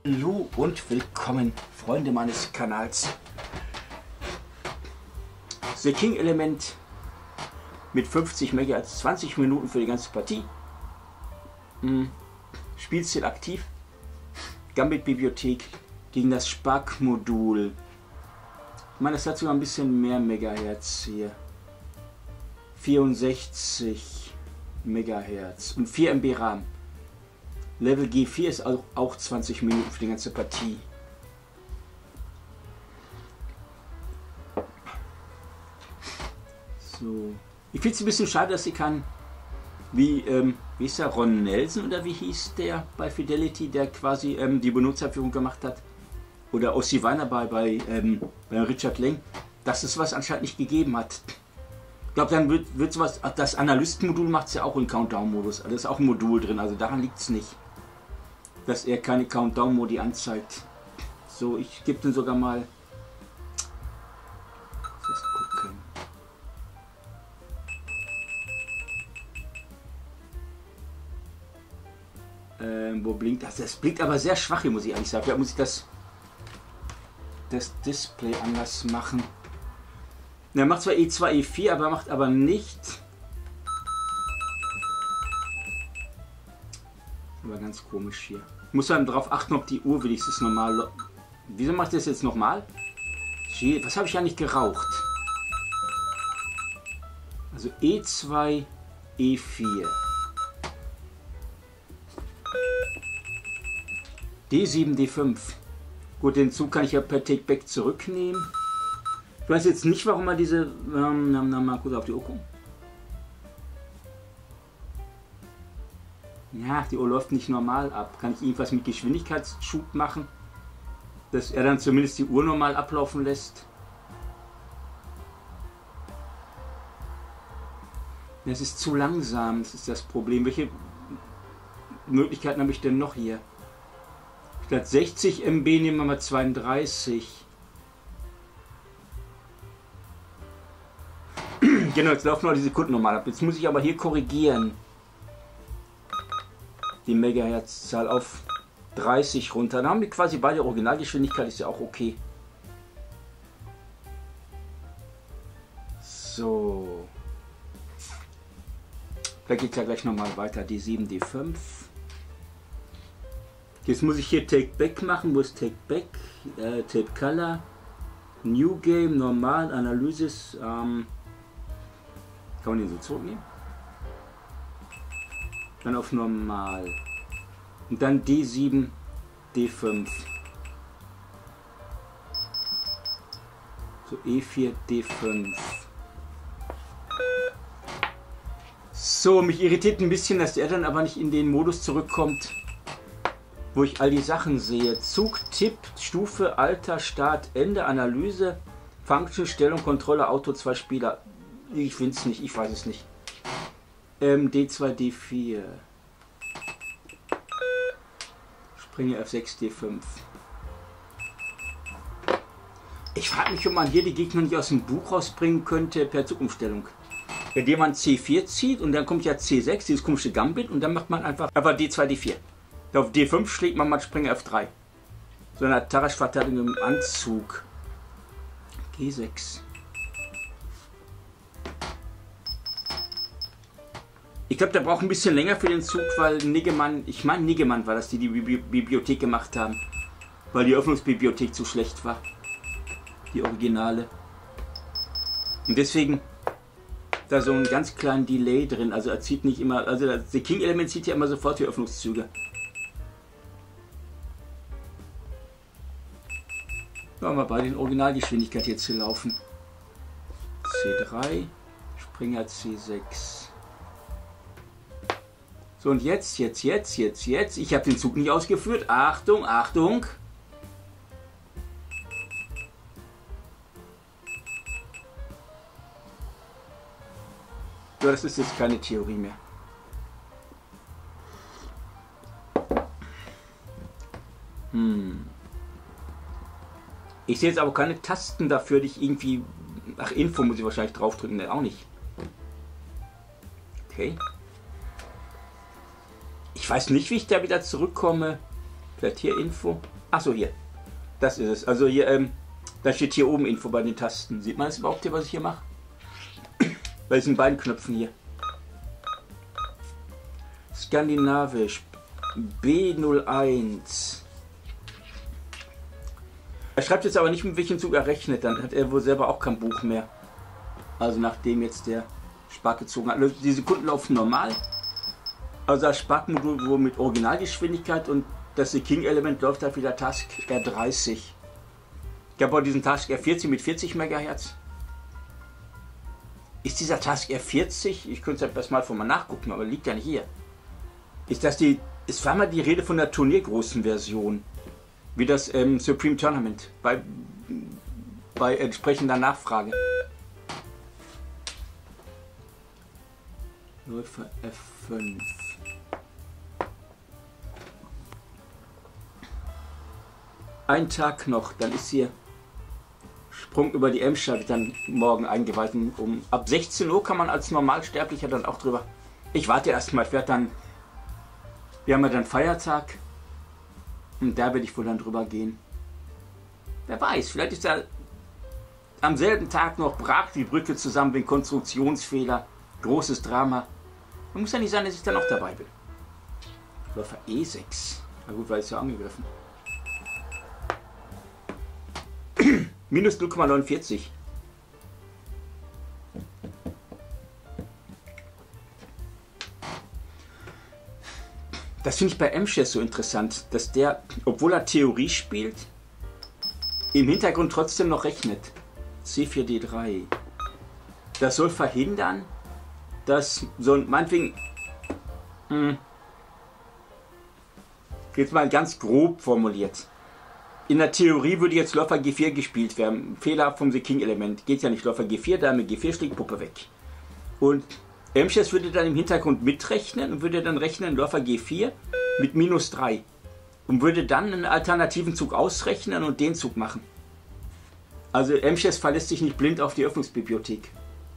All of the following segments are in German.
Hallo und willkommen, Freunde meines Kanals. The King Element mit 50 MHz, 20 Minuten für die ganze Partie. Spielstil aktiv. Gambit-Bibliothek gegen das Spark-Modul. Ich meine, das hat sogar ein bisschen mehr Megahertz hier. 64 Megahertz und 4 MB RAM. Level G4 ist auch 20 Minuten für die ganze Partie. So. Ich finde es ein bisschen schade, dass sie kann, wie ist der, Ron Nelson oder wie hieß der bei Fidelity, der quasi die Benutzerführung gemacht hat, oder Ossi Weiner bei Richard Lang, dass es was anscheinend nicht gegeben hat. Ich glaube, dann wird sowas, das Analystenmodul macht es ja auch in Countdown-Modus, also ist auch ein Modul drin, also daran liegt es nicht, dass er keine Countdown-Modi anzeigt. So, ich gebe den sogar mal. Lass gucken. Wo blinkt das? Das blinkt aber sehr schwach hier, muss ich eigentlich sagen. Vielleicht muss ich das Display anders machen. Er macht zwar E2, E4, aber macht aber nicht. Aber ganz komisch hier. Ich muss dann darauf achten, ob die Uhr wenigstens normal. Wieso macht das jetzt nochmal? Was habe ich ja nicht geraucht? Also E2, E4. D7, D5. Gut, den Zug kann ich ja per Takeback zurücknehmen. Ich weiß jetzt nicht, warum er diese. Mal kurz auf die Uhr gucken. Ja, die Uhr läuft nicht normal ab. Kann ich irgendwas mit Geschwindigkeitsschub machen? Dass er dann zumindest die Uhr normal ablaufen lässt? Das ist zu langsam, das ist das Problem. Welche Möglichkeiten habe ich denn noch hier? Statt 60 MB nehmen wir mal 32. Genau, jetzt laufen noch die Sekunden normal ab. Jetzt muss ich aber hier korrigieren. Die Megahertzzahl auf 30 runter. Dann haben wir quasi beide Originalgeschwindigkeit, ist ja auch okay. So. Vielleicht geht es ja gleich nochmal weiter. D7, D5. Jetzt muss ich hier Take Back machen. Wo ist Take Back? Tape Color. New Game, normal, Analysis. Kann man den so zurücknehmen? Dann auf normal. Und dann D7, D5. So E4, D5. So, mich irritiert ein bisschen, dass er dann aber nicht in den Modus zurückkommt, wo ich all die Sachen sehe. Zug, Tipp, Stufe, Alter, Start, Ende, Analyse, Function, Stellung, Kontrolle, Auto, 2 Spieler. Ich finde es nicht, ich weiß es nicht. D2, D4. Springe F6, D5. Ich frage mich, ob man hier die Gegner nicht aus dem Buch rausbringen könnte per Zugumstellung. Indem man C4 zieht und dann kommt ja C6, dieses komische Gambit, und dann macht man einfach D2, D4. Auf D5 schlägt man mal Springer F3. So eine Tarasch-Verteidigung im Anzug. G6. Ich glaube, der braucht ein bisschen länger für den Zug, weil Niggemann, ich meine Niggemann war das, die Bibliothek gemacht haben. Weil die Öffnungsbibliothek zu schlecht war. Die Originale. Und deswegen da so einen ganz kleinen Delay drin. Also er zieht nicht immer, also das King Element zieht ja immer sofort die Öffnungszüge. Ja, mal bei den Originalgeschwindigkeit jetzt hier laufen. C3, Springer C6. So, und jetzt. Ich habe den Zug nicht ausgeführt. Achtung, Achtung. So, das ist jetzt keine Theorie mehr. Ich sehe jetzt aber keine Tasten dafür, die ich irgendwie. Ach, Info muss ich wahrscheinlich draufdrücken, ne, auch nicht. Okay. Ich weiß nicht, wie ich da wieder zurückkomme. Vielleicht hier Info. Achso, hier. Das ist es. Also hier, da steht hier oben Info bei den Tasten. Sieht man das überhaupt hier, was ich hier mache? Bei diesen beiden Knöpfen hier. Skandinavisch. B01. Er schreibt jetzt aber nicht, mit welchem Zug er rechnet. Dann hat er wohl selber auch kein Buch mehr. Also nachdem jetzt der Spark gezogen hat. Also die Sekunden laufen normal. Also das Spark-Modul wohl mit Originalgeschwindigkeit und das The King-Element läuft halt wieder Task R30. Ich habe auch diesen Task R40 mit 40 MHz. Ist dieser Task R40, ich könnte es erst mal von mal nachgucken, aber liegt ja nicht hier. Ist das die, es war mal die Rede von der turniergroßen Version. Wie das Supreme Tournament. Bei entsprechender Nachfrage. Läufer F5. Ein Tag noch, dann ist hier Sprung über die Emscher, wird dann morgen eingeweiht. Ab 16 Uhr kann man als Normalsterblicher dann auch drüber. Ich warte erstmal, wir haben ja dann Feiertag und da werde ich wohl dann drüber gehen. Wer weiß, vielleicht ist da am selben Tag noch brach die Brücke zusammen wegen Konstruktionsfehler, großes Drama. Man muss ja nicht sein, dass ich dann auch dabei bin. Läufer E6. Na gut, weil es ja angegriffen. Minus 0,49. Das finde ich bei M-Chess so interessant, dass der, obwohl er Theorie spielt, im Hintergrund trotzdem noch rechnet. C4D3. Das soll verhindern, dass so ein, meinetwegen, jetzt mal ganz grob formuliert. In der Theorie würde jetzt Läufer G4 gespielt werden. Fehler vom The King-Element. Geht ja nicht. Läufer G4, Dame G4 schlägt Puppe weg. Und M-Chess würde dann im Hintergrund mitrechnen und würde dann rechnen Läufer G4 mit minus 3. Und würde dann einen alternativen Zug ausrechnen und den Zug machen. Also M-Chess verlässt sich nicht blind auf die Öffnungsbibliothek.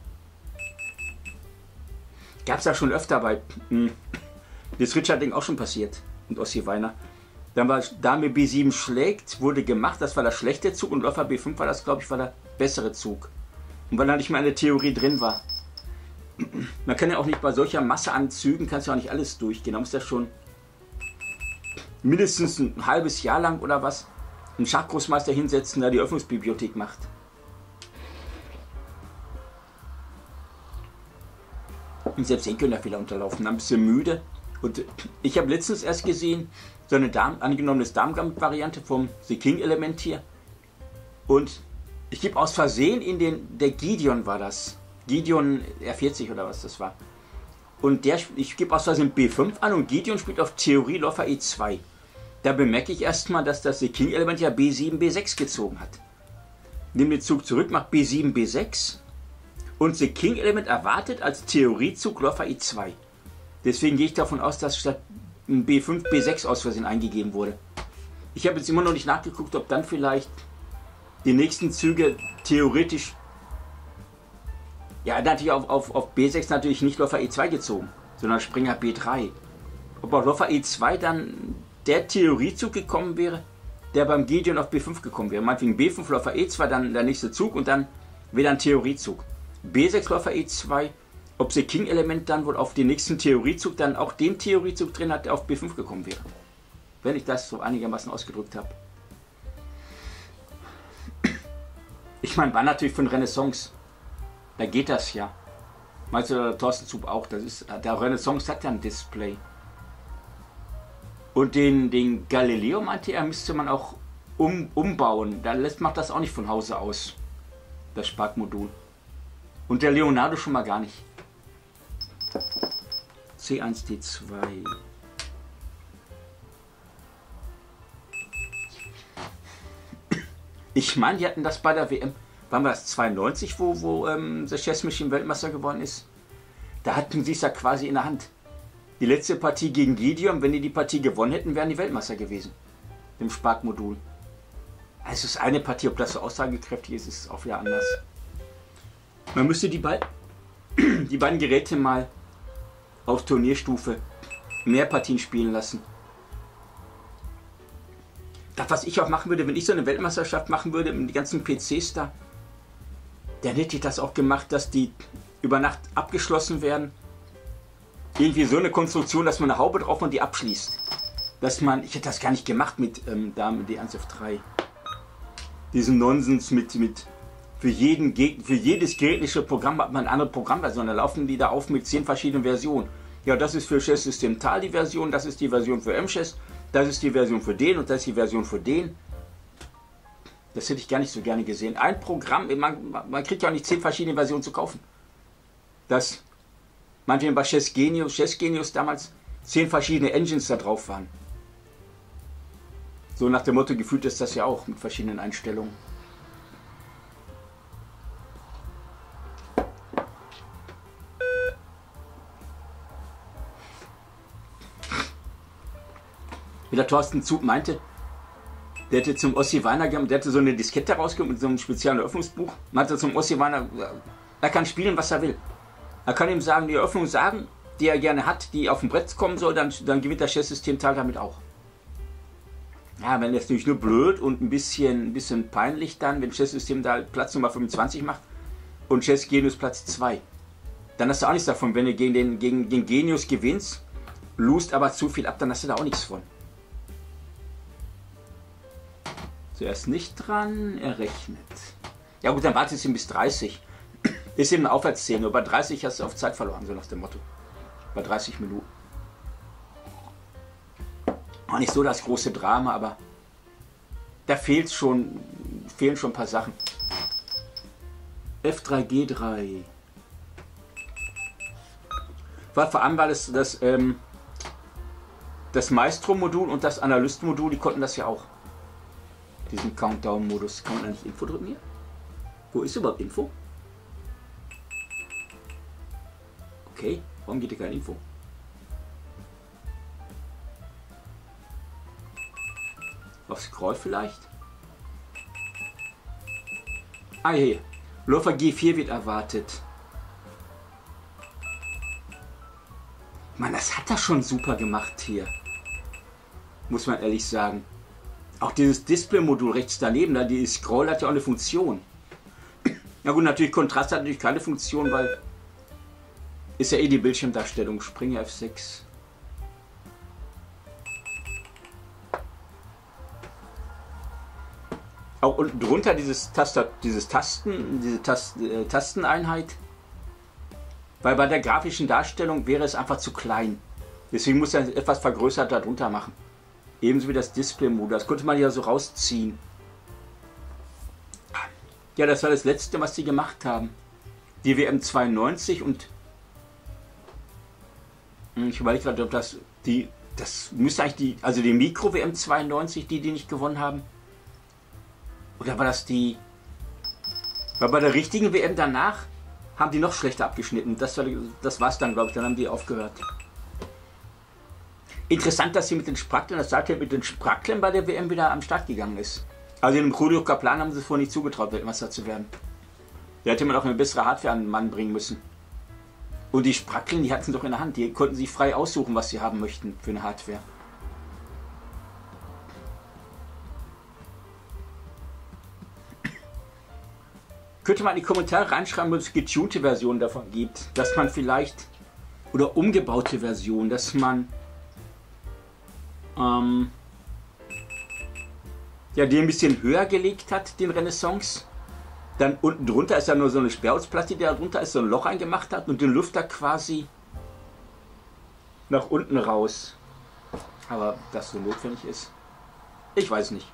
Gab es ja schon öfter bei das Richard-Ding auch schon passiert. Und Ossi Weiner. Dann war Dame B7 schlägt, wurde gemacht, das war der schlechte Zug und Läufer B5 war das, glaube ich, war der bessere Zug. Und weil da nicht mehr eine Theorie drin war. Man kann ja auch nicht bei solcher Masse an Zügen, kannst du ja auch nicht alles durchgehen. Da muss ja schon mindestens ein halbes Jahr lang oder was einen Schachgroßmeister hinsetzen, der die Öffnungsbibliothek macht. Und selbst den können da Fehler unterlaufen, dann ein bisschen müde. Und ich habe letztens erst gesehen, so eine angenommenes Darmgambit-Variante vom The King-Element hier. Und ich gebe aus Versehen in der Gideon war das. Gideon R40 oder was das war. Und ich gebe aus Versehen B5 an und Gideon spielt auf Theorie Läufer E2. Da bemerke ich erstmal, dass das The King-Element ja B7, B6 gezogen hat. Nehme den Zug zurück, macht B7, B6. Und The King-Element erwartet als Theoriezug Läufer E2. Deswegen gehe ich davon aus, dass statt ein B5, B6 aus Versehen eingegeben wurde. Ich habe jetzt immer noch nicht nachgeguckt, ob dann vielleicht die nächsten Züge theoretisch, ja natürlich auf B6 natürlich nicht Läufer E2 gezogen, sondern Springer B3. Ob auf Läufer E2 dann der Theoriezug gekommen wäre, der beim Gideon auf B5 gekommen wäre. Meinetwegen B5, Läufer E2, dann der nächste Zug und dann wieder ein Theoriezug. B6, Läufer E2, ob The King-Element dann wohl auf den nächsten Theoriezug dann auch den Theoriezug drin hat, der auf B5 gekommen wäre. Wenn ich das so einigermaßen ausgedrückt habe. Ich meine, war natürlich von Renaissance. Da geht das ja. Meinst du, der Thorsten Zub auch? Das ist, der Renaissance hat ja ein Display. Und den Galileo, meinte er, müsste man auch umbauen. Da macht das auch nicht von Hause aus. Das Spark-Modul. Und der Leonardo schon mal gar nicht. C1, D2. Ich meine, die hatten das bei der WM, wann war das, 92, wo The Chess Machine Weltmeister geworden ist? Da hatten sie es ja quasi in der Hand. Die letzte Partie gegen Gideon, wenn die Partie gewonnen hätten, wären die Weltmeister gewesen. Dem Spark-Modul. Also es ist eine Partie, ob das so aussagekräftig ist, ist auch wieder anders. Man müsste die beiden Geräte mal auf Turnierstufe mehr Partien spielen lassen. Das, was ich auch machen würde, wenn ich so eine Weltmeisterschaft machen würde, mit den ganzen PCs da, dann hätte ich das auch gemacht, dass die über Nacht abgeschlossen werden. Irgendwie so eine Konstruktion, dass man eine Haube drauf und die abschließt. Ich hätte das gar nicht gemacht mit die 1F3. Diesen Nonsens mit für jedes gegnerische Programm hat man eine andere Programmversion. Da laufen die da auf mit 10 verschiedenen Versionen. Ja, das ist für Chess System Tal die Version, das ist die Version für M-Chess, das ist die Version für den und das ist die Version für den. Das hätte ich gar nicht so gerne gesehen. Ein Programm, man kriegt ja auch nicht 10 verschiedene Versionen zu kaufen. Das, meinetwegen bei Chess Genius damals 10 verschiedene Engines da drauf waren. So nach dem Motto, gefühlt ist das ja auch mit verschiedenen Einstellungen. Wie der Thorsten Zug meinte, der hätte zum Ossi Weiner, der hätte so eine Diskette rausgeholt mit so einem speziellen Eröffnungsbuch. Meinte zum Ossi Weiner, er kann spielen, was er will. Er kann ihm sagen, die Eröffnung sagen, die er gerne hat, die auf dem Brett kommen soll, dann gewinnt das Chess-System Tal damit auch. Ja, wenn das natürlich nur blöd und ein bisschen peinlich dann, wenn Chess-System da Platz Nummer 25 macht und Chess Genius Platz 2. Dann hast du auch nichts davon, wenn du gegen Genius gewinnst, lust aber zu viel ab, dann hast du da auch nichts von. Zuerst nicht dran, er rechnet. Ja gut, dann wartet es ihm bis 30. Ist eben eine Aufwärtsszene, bei 30 hast du auf Zeit verloren, so nach dem Motto. Bei 30 Minuten. Auch nicht so das große Drama, aber da fehlen schon ein paar Sachen. F3, G3. Vor allem war das Maestro-Modul und das Analysten-Modul, die konnten das ja auch. Diesen Countdown-Modus. Kann man da nicht Info drücken hier? Wo ist überhaupt Info? Okay, warum geht hier keine Info? Auf Scroll vielleicht? Ah, hier. Läufer G4 wird erwartet. Mann, das hat er schon super gemacht hier. Muss man ehrlich sagen. Auch dieses Display-Modul rechts daneben, da die Scroll hat ja auch eine Funktion. Na gut, natürlich Kontrast hat natürlich keine Funktion, weil ist ja eh die Bildschirmdarstellung. Springer F6. Auch unten drunter diese Tasteneinheit. Weil bei der grafischen Darstellung wäre es einfach zu klein. Deswegen muss er etwas vergrößert darunter machen. Ebenso wie das Display-Modus. Das konnte man ja so rausziehen. Ja, das war das letzte, was sie gemacht haben. Die WM 92 und ich überlege gerade, ob das müsste eigentlich die Mikro WM 92, die nicht gewonnen haben. Oder war das die? Weil bei der richtigen WM danach haben die noch schlechter abgeschnitten. Das war's dann, glaube ich. Dann haben die aufgehört. Interessant, dass sie mit den Spracklern bei der WM wieder am Start gegangen ist. Also dem Julio Kaplan haben sie es vorher nicht zugetraut, Weltmeister zu werden. Da hätte man auch eine bessere Hardware an den Mann bringen müssen. Und die Spracklern, die hatten sie doch in der Hand. Die konnten sich frei aussuchen, was sie haben möchten für eine Hardware. Könnte man in die Kommentare reinschreiben, ob es getunte Versionen davon gibt. Dass man vielleicht, oder umgebaute Versionen, dass man ja, die ein bisschen höher gelegt hat, den Renaissance. Dann unten drunter ist ja nur so eine Sperrholzplatte, die da drunter ist, so ein Loch eingemacht hat und den Lüfter quasi nach unten raus. Aber das so notwendig ist, ich weiß nicht.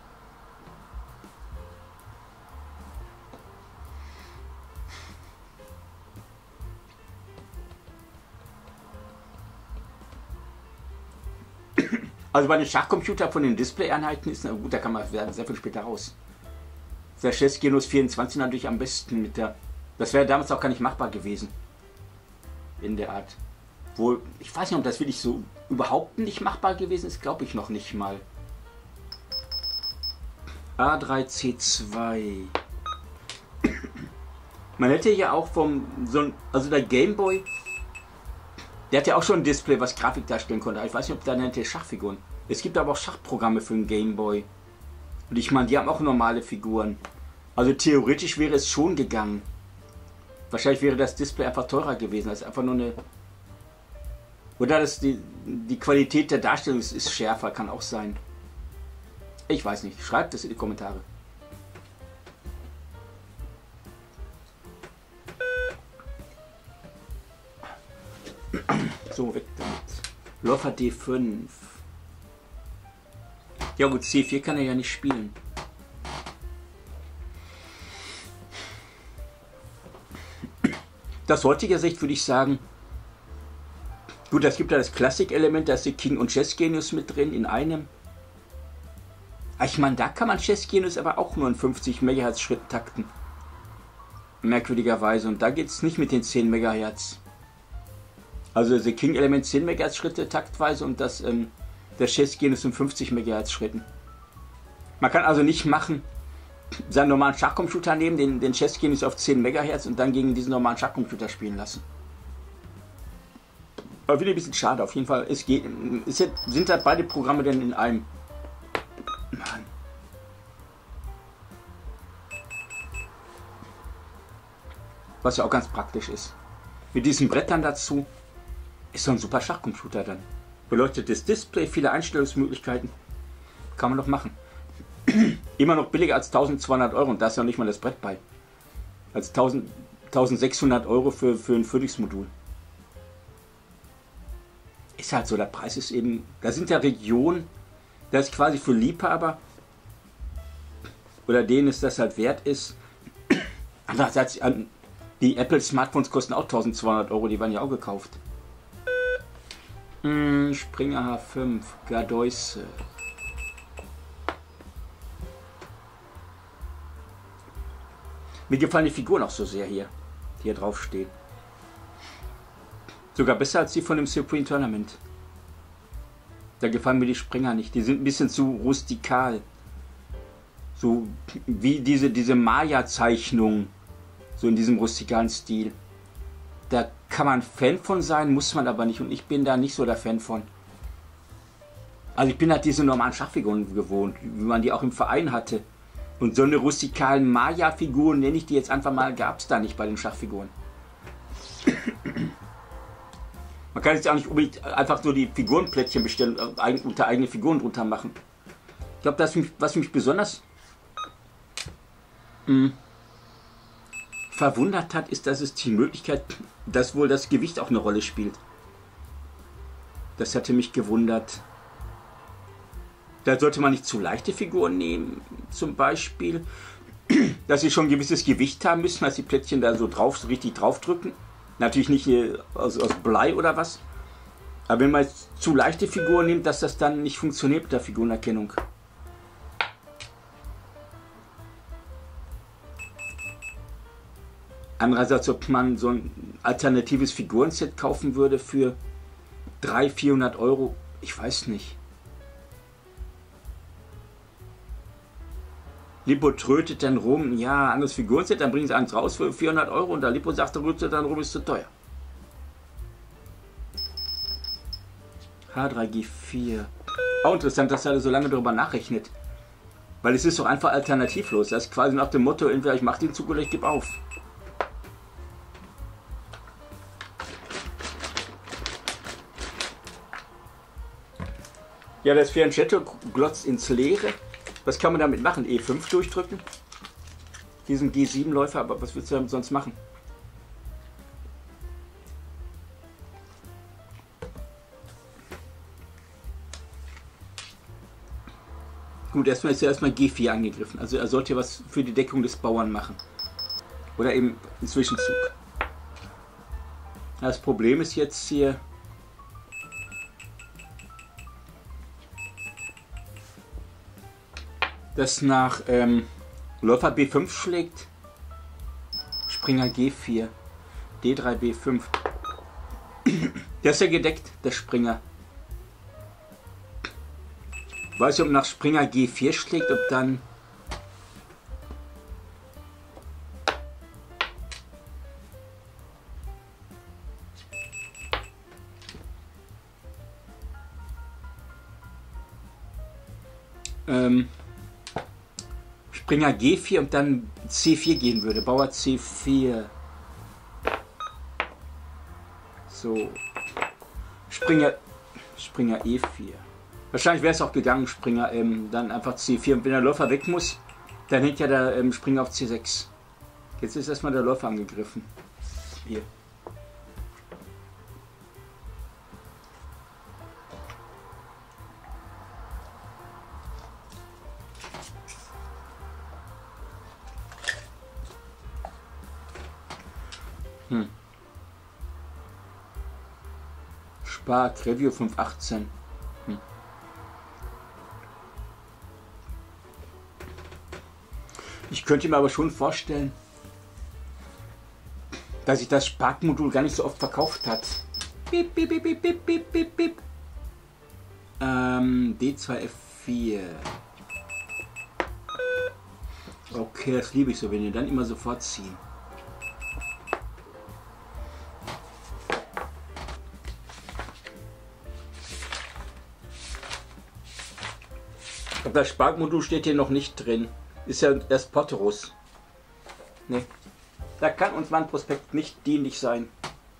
Also bei den Schachcomputern von den Display-Einheiten ist, na gut, da kann man sehr viel später raus. Der Chess Genius 24 natürlich am besten mit der. Das wäre damals auch gar nicht machbar gewesen. In der Art. Wohl, ich weiß nicht, ob das wirklich so überhaupt nicht machbar gewesen ist, glaube ich noch nicht mal. A3C2. Man hätte ja auch also der Gameboy. Der hat ja auch schon ein Display, was Grafik darstellen konnte. Ich weiß nicht, ob da nennt ihr Schachfiguren. Es gibt aber auch Schachprogramme für den Gameboy. Und ich meine, die haben auch normale Figuren. Also theoretisch wäre es schon gegangen. Wahrscheinlich wäre das Display einfach teurer gewesen. Das ist einfach nur eine... Oder die Qualität der Darstellung ist schärfer, kann auch sein. Ich weiß nicht. Schreibt es in die Kommentare. So, weg damit. Läufer D5. Ja gut, C4 kann er ja nicht spielen. Aus heutiger Sicht würde ich sagen, gut, es gibt ja das Klassik-Element, da ist der King und Chess Genius mit drin in einem. Ich meine, da kann man Chess Genius aber auch nur in 50 MHz Schritt takten. Merkwürdigerweise. Und da geht es nicht mit den 10 MHz. Also der King-Element 10 MHz Schritte taktweise und das Chess Genius in 50 MHz Schritten. Man kann also nicht machen, seinen normalen Schachcomputer nehmen, den Chess Genius auf 10 MHz und dann gegen diesen normalen Schachcomputer spielen lassen. Aber wieder ein bisschen schade, auf jeden Fall. Sind halt beide Programme denn in einem. Mann. Was ja auch ganz praktisch ist. Mit diesen Brettern dazu ist so ein super Schachcomputer dann. Beleuchtetes Display, viele Einstellungsmöglichkeiten. Kann man doch machen. Immer noch billiger als 1200 Euro und da ist ja nicht mal das Brett bei. Als 1600 Euro für ein Phoenix-Modul. Ist halt so, der Preis ist eben, da sind ja Regionen, das ist quasi für Liebhaber oder denen es das halt wert ist. Andererseits, die Apple Smartphones kosten auch 1200 Euro, die werden ja auch gekauft. Springer H5, Gardeuse. Mir gefallen die Figuren auch so sehr hier, die hier draufstehen. Sogar besser als die von dem Supreme Tournament. Da gefallen mir die Springer nicht. Die sind ein bisschen zu rustikal. So wie diese Maya-Zeichnung. So in diesem rustikalen Stil. Da kann man Fan von sein, muss man aber nicht. Und ich bin da nicht so der Fan von. Also ich bin halt diese normalen Schachfiguren gewohnt, wie man die auch im Verein hatte. Und so eine rustikalen Maya-Figuren, nenne ich die jetzt einfach mal, gab es da nicht bei den Schachfiguren. Man kann jetzt auch nicht unbedingt einfach so die Figurenplättchen bestellen und unter eigene Figuren drunter machen. Ich glaube, was mich besonders verwundert hat, ist, dass es die Möglichkeit, dass wohl das Gewicht auch eine Rolle spielt. Das hatte mich gewundert. Da sollte man nicht zu leichte Figuren nehmen, zum Beispiel, dass sie schon ein gewisses Gewicht haben müssen, dass die Plättchen da so richtig drauf drücken. Natürlich nicht aus Blei oder was. Aber wenn man jetzt zu leichte Figuren nimmt, dass das dann nicht funktioniert mit der Figurenerkennung. Andererseits, ob man so ein alternatives Figurenset kaufen würde für 300-400 Euro, ich weiß nicht. Lippo trötet dann rum, ja, anderes Figurenset, dann bringen sie eins raus für 400 Euro und der Lippo sagt, rüttet dann rum, ist zu teuer. H3G4. Auch interessant, dass er so lange darüber nachrechnet. Weil es ist doch einfach alternativlos. Das ist quasi nach dem Motto, entweder ich mache den Zug oder ich gebe auf. Ja, das Fianchetto glotzt ins Leere. Was kann man damit machen? E5 durchdrücken? Diesen G7-Läufer, aber was willst du damit sonst machen? Gut, erstmal ist er G4 angegriffen. Also er sollte was für die Deckung des Bauern machen. Oder eben einen Zwischenzug. Das Problem ist jetzt hier, dass nach Läufer B5 schlägt, Springer G4, D3, B5. Der ist ja gedeckt, der Springer. Weiß ich, ob nach Springer G4 schlägt, ob dann Springer G4 und dann C4 gehen würde. Bauer C4. So. Springer E4. Wahrscheinlich wäre es auch gegangen, Springer dann einfach C4. Und wenn der Läufer weg muss, dann hängt ja der Springer auf C6. Jetzt ist erstmal der Läufer angegriffen. Hier. Spark, Review 518. Ich könnte mir aber schon vorstellen, dass sich das Spark-Modul gar nicht so oft verkauft hat. Bip, bip, bip, bip, bip, bip, bip, bip. D2 F4. Okay, das liebe ich so, wenn ihr dann immer sofort ziehen. Aber das Spark-Modul steht hier noch nicht drin. Ist ja erst Potterus. Ne. Da kann uns mein Prospekt nicht dienlich sein.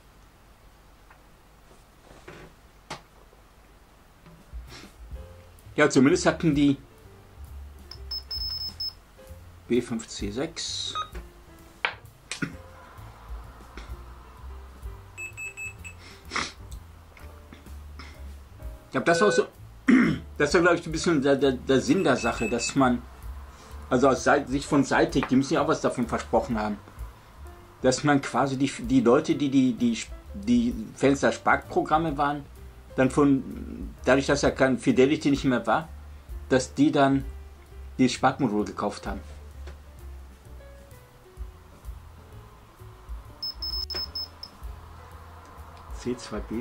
Ja, zumindest hatten die B5 C6. Ich glaube, das war so. Das ist, glaube ich, ein bisschen der Sinn der Sache, dass man, also aus Sicht von Seitig, die müssen ja auch was davon versprochen haben, dass man quasi die Leute, die Fans der Spark-Programme waren, dann dadurch, dass ja kein Fidelity nicht mehr war, dass die dann die Spark-Modul gekauft haben. C2B4.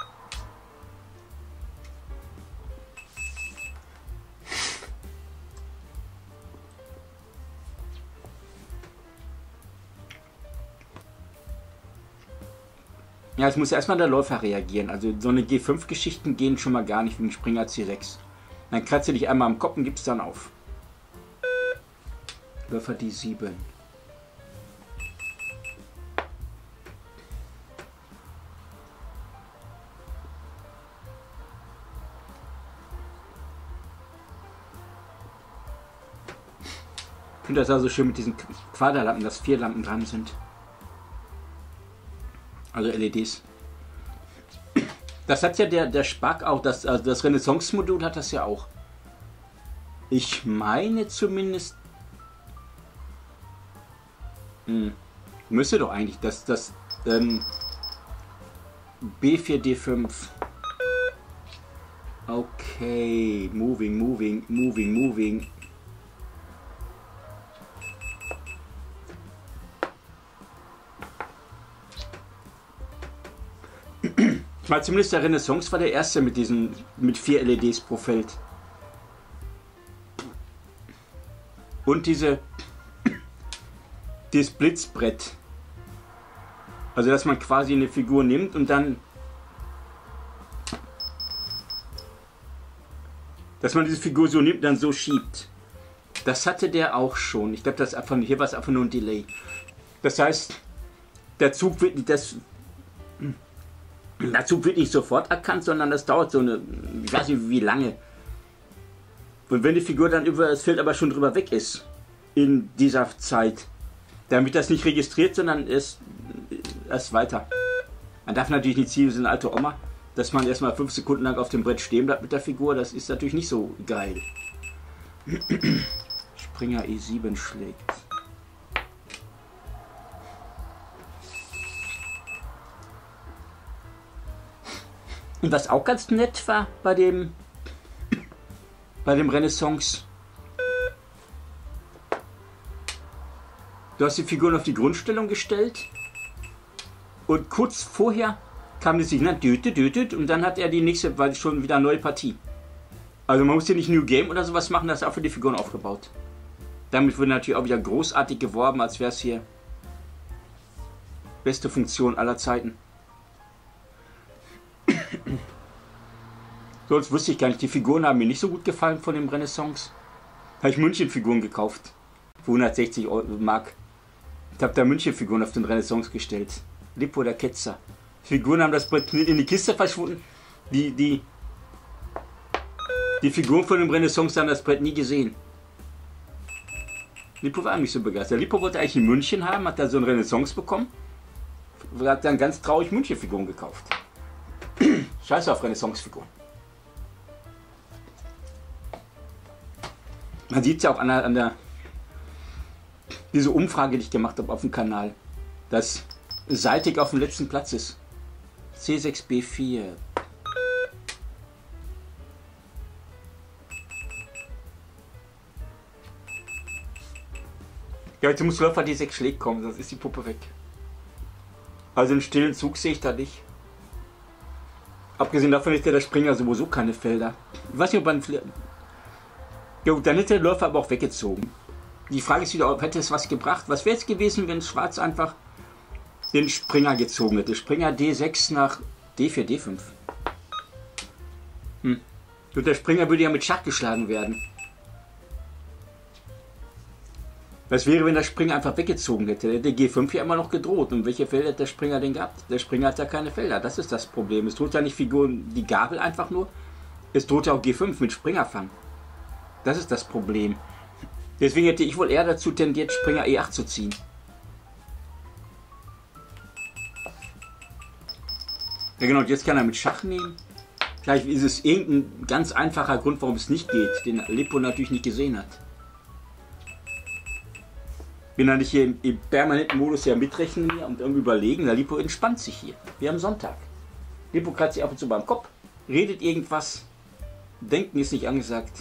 Ja, es muss erstmal der Läufer reagieren. Also so eine G5-Geschichten gehen schon mal gar nicht wegen Springer C6. Dann kratzt du dich einmal am Kopf und gibst dann auf. Läufer D7. Ich finde das also schön mit diesen Quaderlampen, dass 4 Lampen dran sind. Also LEDs. Das hat ja der Spark auch, das Renaissance-Modul hat das ja auch. Ich meine zumindest. Müsste doch eigentlich, dass das B4, D5. Okay, moving. Ich meine, zumindest der Renaissance war der erste mit 4 LEDs pro Feld. Und dieses Blitzbrett. Also, dass man quasi eine Figur nimmt und dann. Dass man diese Figur so nimmt und dann so schiebt. Das hatte der auch schon. Ich glaube, hier war es einfach nur ein Delay. Das heißt, der Zug wird nicht sofort erkannt, sondern das dauert so eine, ich weiß nicht wie lange. Und wenn die Figur dann über das Feld aber schon drüber weg ist, in dieser Zeit, dann wird das nicht registriert, sondern erst weiter. Man darf natürlich nicht ziehen, wie so eine alte Oma, dass man erstmal 5 Sekunden lang auf dem Brett stehen bleibt mit der Figur, das ist natürlich nicht so geil. Springer E7 schlägt. Und was auch ganz nett war bei dem Renaissance, du hast die Figuren auf die Grundstellung gestellt und kurz vorher kam das Signal düt und dann hat er die nächste, weil schon wieder eine neue Partie. Also man muss hier nicht New Game oder sowas machen, das ist auch für die Figuren aufgebaut. Damit wird natürlich auch wieder großartig geworben, als wäre es hier beste Funktion aller Zeiten. Sonst wusste ich gar nicht, die Figuren haben mir nicht so gut gefallen von dem Renaissance. Habe ich München-Figuren gekauft. für 160 Mark. Ich habe da München-Figuren auf den Renaissance gestellt. Lippo oder Ketzer. Figuren haben das Brett in die Kiste verschwunden. Die Figuren von dem Renaissance haben das Brett nie gesehen. Lippo war nicht so begeistert. Lippo wollte eigentlich in München haben, hat da so ein Renaissance bekommen. Hat dann ganz traurig München-Figuren gekauft. Scheiße auf Renaissance-Figuren. Man sieht es ja auch an der diese Umfrage, die ich gemacht habe auf dem Kanal, dass Seitig auf dem letzten Platz ist. C6B4. Ja, jetzt muss Läufer D6 schlägt kommen, sonst ist die Puppe weg. Also einen stillen Zug sehe ich da nicht. Abgesehen davon ist der Springer sowieso keine Felder. Ich weiß nicht, ob man... Ja, dann hätte der Läufer aber auch weggezogen. Die Frage ist wieder, hätte es was gebracht? Was wäre es gewesen, wenn Schwarz einfach den Springer gezogen hätte? Springer D6 nach D4, D5. Und der Springer würde ja mit Schach geschlagen werden. Was wäre, wenn der Springer einfach weggezogen hätte? Der hätte G5 ja immer noch gedroht. Und welche Felder hat der Springer denn gehabt? Der Springer hat ja keine Felder. Das ist das Problem. Es droht ja nicht Figuren die Gabel einfach nur. Es droht ja auch G5 mit Springerfang. Das ist das Problem. Deswegen hätte ich wohl eher dazu tendiert, Springer E8 zu ziehen. Ja genau, und jetzt kann er mit Schach nehmen. Vielleicht ist es irgendein ganz einfacher Grund, warum es nicht geht, den Lippo natürlich nicht gesehen hat. Bin dann nicht hier im permanenten Modus ja mitrechnen und irgendwie überlegen. Der Lippo entspannt sich hier. Wir haben Sonntag. Lippo kratzt sich ab und zu beim Kopf, redet irgendwas. Denken ist nicht angesagt.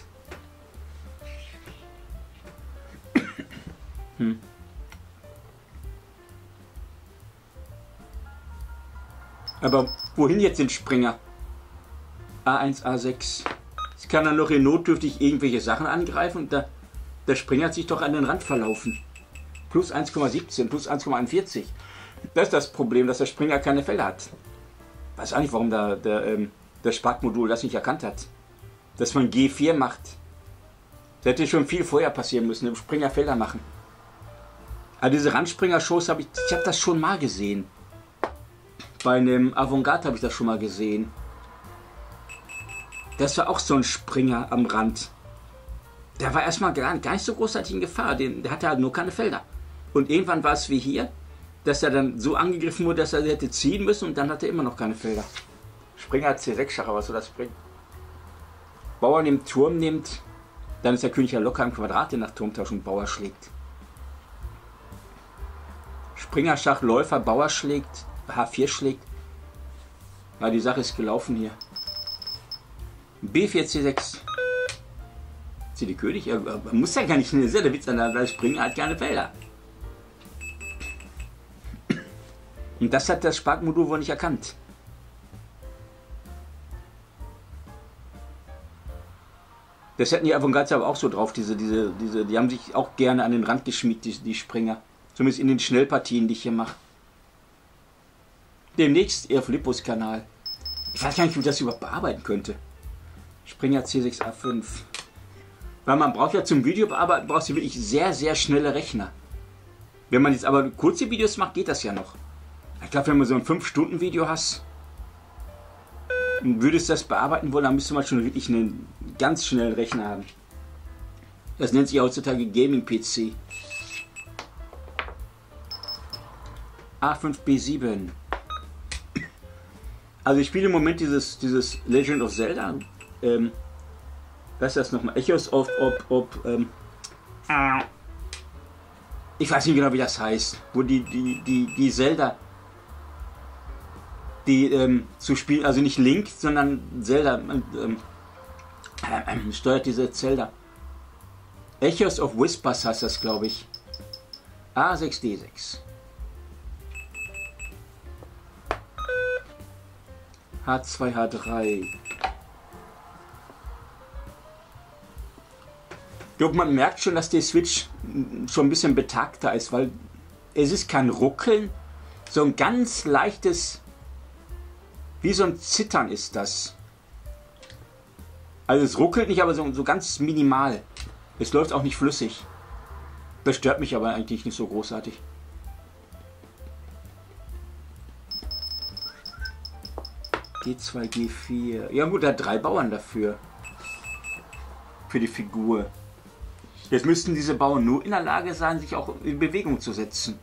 Aber wohin jetzt den Springer? A1, A6. Jetzt kann er noch in notdürftig irgendwelche Sachen angreifen und der Springer hat sich doch an den Rand verlaufen. Plus 1,17, plus 1,41. Das ist das Problem, dass der Springer keine Felder hat. Weiß auch nicht, warum der Sparkmodul das nicht erkannt hat. Dass man G4 macht. Das hätte schon viel vorher passieren müssen, dem Springer Felder machen. Aber diese Randspringer-Shows ich habe das schon mal gesehen. Bei einem Avantgarde habe ich das schon mal gesehen. Das war auch so ein Springer am Rand. Der war erstmal gar nicht so großartig in Gefahr. Der hatte halt nur keine Felder. Und irgendwann war es wie hier, dass er dann so angegriffen wurde, dass er hätte ziehen müssen und dann hat er immer noch keine Felder. Springer hat C6-Schach, was soll das bringen? Bauer nimmt Turm, dann ist der König ja locker im Quadrat, der nach Turmtausch und Bauer schlägt. Springer, Schach, Läufer, Bauer schlägt, H4 schlägt. Ja, die Sache ist gelaufen hier. B4, C6. C die König, man muss ja gar nicht schnell sein, der Witz an der Springer hat keine Felder. Und das hat das Sparkmodul wohl nicht erkannt. Das hätten die Avantgarde aber auch so drauf, die haben sich auch gerne an den Rand geschmiegt, die Springer. Zumindest in den Schnellpartien, die ich hier mache. Demnächst eher auf Lippos Kanal. Ich weiß gar nicht, wie ich das überhaupt bearbeiten könnte. Springer C6, A5. Weil man braucht ja zum Video bearbeiten, brauchst du wirklich sehr, sehr schnelle Rechner. Wenn man jetzt aber kurze Videos macht, geht das ja noch. Ich glaube, wenn man so ein 5-Stunden-Video hast und würdest das bearbeiten wollen, dann müsste man schon wirklich einen ganz schnellen Rechner haben. Das nennt sich heutzutage Gaming-PC. A5, B7. Also ich spiele im Moment dieses Legend of Zelda. Was ist das nochmal? Echoes of ich weiß nicht genau, wie das heißt. Wo die Zelda zu spielen, also nicht Link, sondern Zelda steuert diese Zelda. Echoes of Whispers heißt das, glaube ich. A6, D6. H2, H3. Ich glaube, man merkt schon, dass die Switch schon ein bisschen betagter ist, weil es ist kein Ruckeln, so ein ganz leichtes, wie so ein Zittern ist das. Also es ruckelt nicht, aber so ganz minimal. Es läuft auch nicht flüssig. Das stört mich aber eigentlich nicht so großartig. G2, G4. Ja gut, er hat 3 Bauern dafür. Für die Figur. Jetzt müssten diese Bauern nur in der Lage sein, sich auch in Bewegung zu setzen.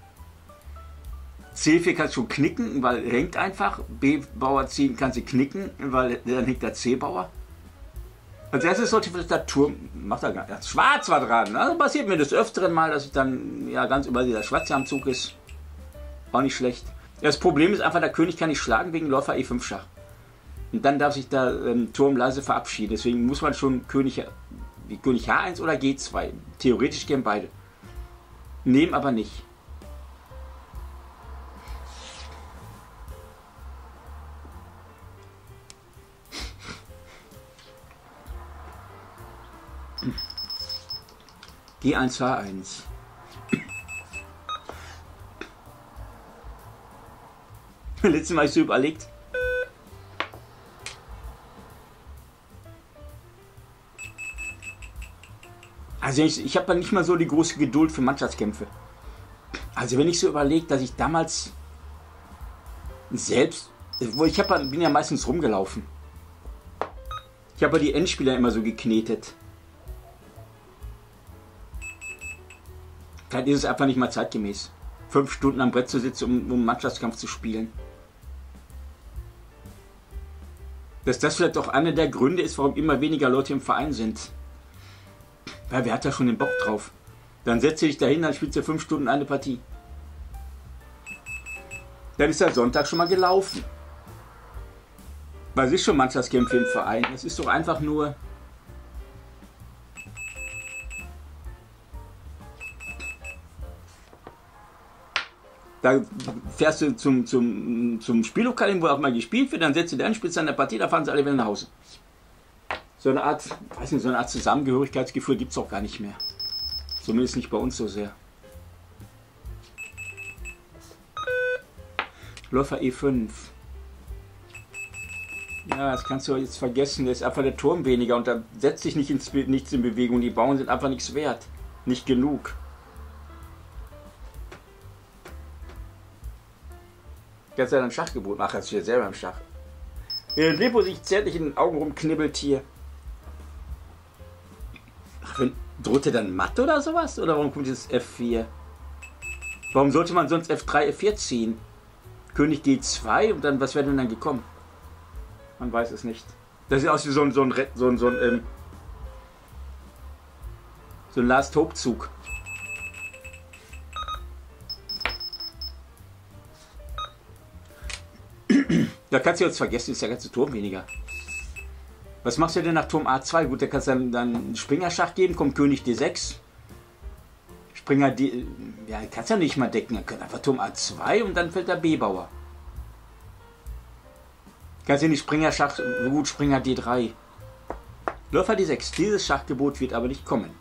C4 kann schon knicken, weil er hängt einfach. B-Bauer ziehen kann sie knicken, weil dann hängt der C-Bauer. Als erstes sollte vielleicht der Turm, macht er gar nicht. Schwarz war dran. Also passiert mir des Öfteren mal, dass ich dann ja ganz über dieser Schwarze am Zug ist. Auch nicht schlecht. Das Problem ist einfach, der König kann nicht schlagen wegen Läufer E5 Schach. Und dann darf sich der Turm leise verabschieden. Deswegen muss man schon König H1 oder G2. Theoretisch gehen beide. Nehmen aber nicht. G1, H1. Letztes Mal habe ich so überlegt. Also ich habe ja nicht mal so die große Geduld für Mannschaftskämpfe. Also wenn ich so überlege, dass ich damals selbst, bin ja meistens rumgelaufen. Ich habe ja die Endspieler immer so geknetet. Vielleicht ist es einfach nicht mal zeitgemäß, 5 Stunden am Brett zu sitzen, um Mannschaftskampf zu spielen. Dass das vielleicht auch einer der Gründe ist, warum immer weniger Leute im Verein sind. Weil wer hat da schon den Bock drauf? Dann setze dich dahin, dann spielst du 5 Stunden eine Partie. Dann ist der Sonntag schon mal gelaufen. Weil es ist schon Mannschaftskämpfe im Verein. Es ist doch einfach nur... Da fährst du zum Spiellokal, wo auch mal gespielt wird, dann setzt du dann, spielst du an der Partie, da fahren sie alle wieder nach Hause. So eine Art, weiß nicht, so eine Art Zusammengehörigkeitsgefühl gibt es auch gar nicht mehr. Zumindest nicht bei uns so sehr. Läufer E5. Ja, das kannst du jetzt vergessen, da ist einfach der Turm weniger und da setzt sich nichts in Bewegung. Die Bauern sind einfach nichts wert. Nicht genug. Kannst du ja dann Schachgebot machen, hast du ja selber im Schach. Während Lepo sich zärtlich in den Augen rumknibbelt hier. Ach, droht er dann matt oder sowas? Oder warum kommt jetzt F4? Warum sollte man sonst F3, F4 ziehen? König G2 und dann, was wäre denn dann gekommen? Man weiß es nicht. Das sieht aus wie so ein Last Hope Zug. Da kannst du jetzt vergessen, ist der ganze Turm weniger. Was machst du denn nach Turm A2? Gut, da kannst du dann Springerschach geben, kommt König D6. Springer D... Ja, kannst du ja nicht mal decken. Dann einfach Turm A2 und dann fällt der B-Bauer. Kannst du nicht Springerschach... Gut, Springer D3. Läufer D6. Dieses Schachgebot wird aber nicht kommen.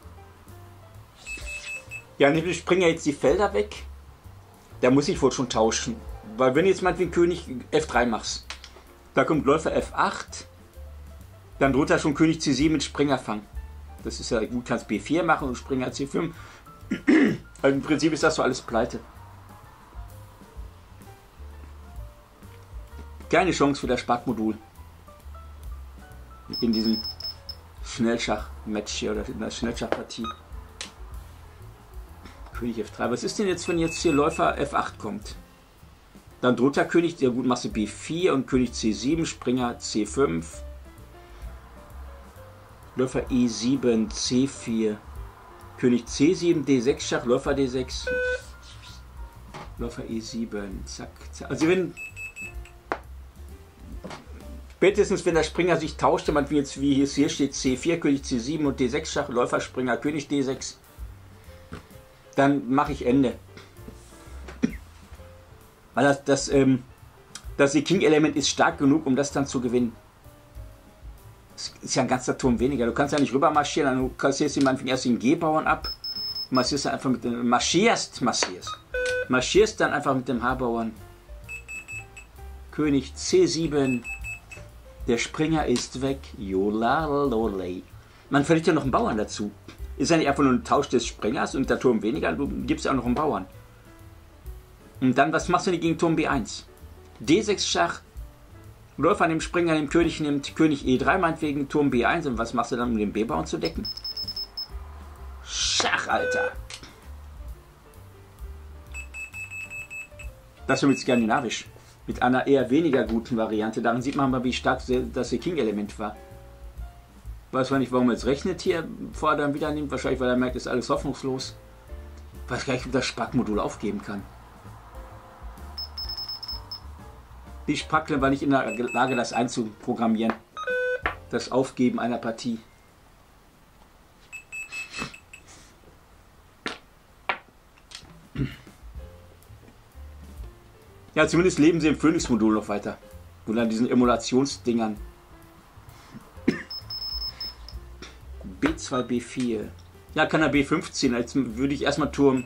Ja, nimm den Springer jetzt die Felder weg. Da muss ich wohl schon tauschen. Weil wenn du jetzt meinetwegen König F3 machst, da kommt Läufer F8, dann droht da schon König C7 mit Springerfang. Das ist ja gut, kannst B4 machen und Springer C5. Also im Prinzip ist das so alles pleite. Keine Chance für das Sparkmodul. In diesem Schnellschach-Match hier oder in der Schnellschachpartie. König F3. Was ist denn jetzt, wenn jetzt hier Läufer F8 kommt? Dann droht der König, ja gut, machst du B4 und König C7, Springer C5. Läufer E7, C4. König C7, D6 Schach, Läufer D6. Läufer E7, zack, zack. Also wenn... Spätestens wenn der Springer sich tauscht, man jetzt wie hier steht C4, König C7 und D6 Schach, Läufer Springer, König D6. Dann mache ich Ende. Weil das King-Element ist stark genug, um das dann zu gewinnen. Das ist ja ein ganzer Turm weniger. Du kannst ja nicht rüber marschieren, dann kassierst du meinetwegen erst den G-Bauern ab. Marschierst dann einfach mit dem. Marschierst dann einfach mit dem H-Bauern. König C7. Der Springer ist weg. Jolalolei. Man verliert ja noch einen Bauern dazu. ist ja nicht einfach nur ein Tausch des Sprengers und der Turm weniger, du gibst ja auch noch einen Bauern. Und dann, was machst du denn gegen Turm B1? D6 Schach, Läufer an dem Springer, dem König nimmt König E3 meinetwegen, Turm B1 und was machst du dann, um den B-Bauern zu decken? Schach, Alter! Das ist mit skandinavisch. Mit einer eher weniger guten Variante. Daran sieht man mal, wie stark das King-Element war. Weiß zwar nicht, warum er jetzt rechnet hier, bevor er dann wieder nimmt. Wahrscheinlich, weil er merkt, ist alles hoffnungslos. Weiß gar nicht, ob das Spackmodul aufgeben kann. Die Spackle war nicht in der Lage, das einzuprogrammieren. Das Aufgeben einer Partie. Ja, zumindest leben sie im Phoenix-Modul noch weiter. Oder an diesen Emulationsdingern. B2, B4. Ja, kann er B5 ziehen. Jetzt würde ich erstmal Turm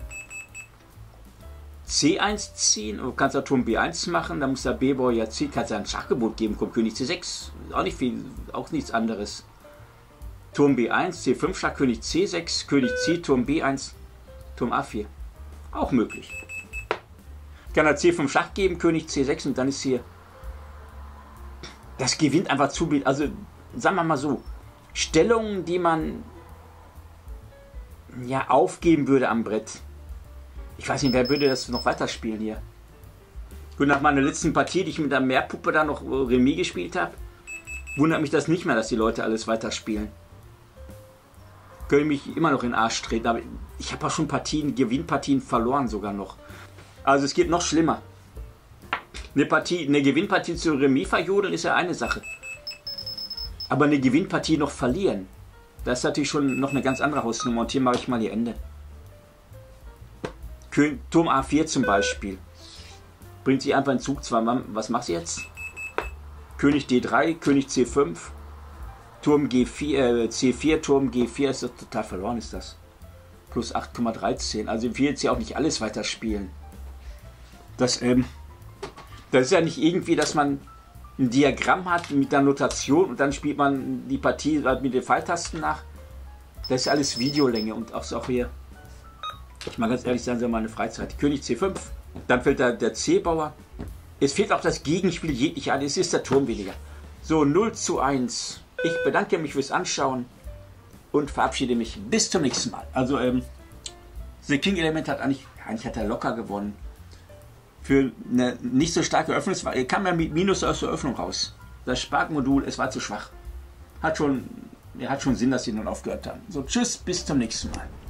C1 ziehen. Du kannst ja Turm B1 machen. Dann muss der B-Bauer ja ziehen. Kannst ja ein Schachgebot geben. Kommt König C6. Auch nicht viel, auch nichts anderes. Turm B1, C5 Schach, König C6, König C, Turm B1, Turm A4. Auch möglich. Kann er C5 Schach geben, König C6 und dann ist hier. Das gewinnt einfach zu. Also, sagen wir mal so. Stellungen, die man ja aufgeben würde am Brett. Ich weiß nicht, wer würde das noch weiterspielen hier? Gut, nach meiner letzten Partie, die ich mit der Meerpuppe da noch Remis gespielt habe, wundert mich das nicht mehr, dass die Leute alles weiterspielen. Können mich immer noch in den Arsch treten, aber ich habe auch schon Gewinnpartien verloren sogar noch. Also es geht noch schlimmer. Eine Gewinnpartie zu Remis verjodeln ist ja eine Sache. Aber eine Gewinnpartie noch verlieren, das ist natürlich schon noch eine ganz andere Hausnummer. Und hier mache ich mal hier Ende. Turm A4 zum Beispiel. Bringt sie einfach in Zug 2. Was macht sie jetzt? König D3, König C5, Turm G4, C4, Turm G4. Ist das total verloren, ist das. Plus 8,13. Also ich will jetzt ja auch nicht alles weiterspielen. Das ist ja nicht irgendwie, dass man ein Diagramm hat mit der Notation und dann spielt man die Partie mit den Pfeiltasten nach. Das ist alles Videolänge und auch hier, ich mal ganz ehrlich sagen, so meine Freizeit. König C5, dann fällt der C-Bauer. Es fehlt auch das Gegenspiel jeglicher, es ist der Turm weniger. So, 0:1. Ich bedanke mich fürs Anschauen und verabschiede mich bis zum nächsten Mal. Also, The King Element hat eigentlich hat er locker gewonnen. Für eine nicht so starke Öffnungsweise kam er mit Minus aus der Öffnung raus. Das Sparkmodul, es war zu schwach. Hat schon Sinn, dass sie dann aufgehört haben. So, tschüss, bis zum nächsten Mal.